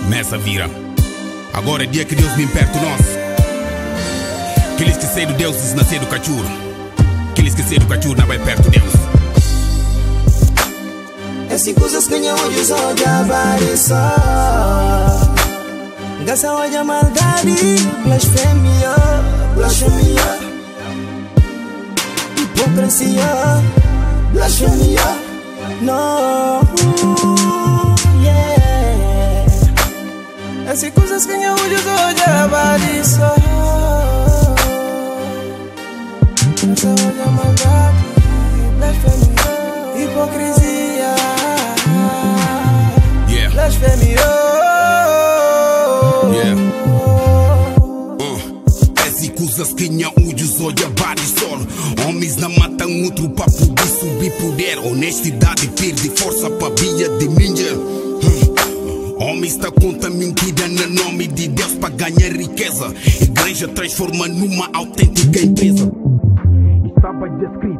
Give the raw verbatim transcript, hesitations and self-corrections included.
Nessa vira. Agora é dia que Deus vem perto de nós. Que ele esquecer do Deus nascer do cachorro. Que ele esquecer do cachorro não vai perto de Deus. Essas coisas que não olhos olha variça. Gasta olha maldade, blasfemia, blasfemia, hipocrisia, blasfemia. No, yeah. Essas coisas que não olhos olha variça. Gasta olha maldade, blasfemia, hipocrisia, yeah. Blasfemia. Yeah. Uh. Essas coisas que não olhos olha vários solo. Homens não matam outro para poder subir poder. Honestidade perde força para via de ninja. Hum. Homens tá conta mentira no nome de Deus para ganhar riqueza. Igreja transforma numa autêntica empresa. Estava descrito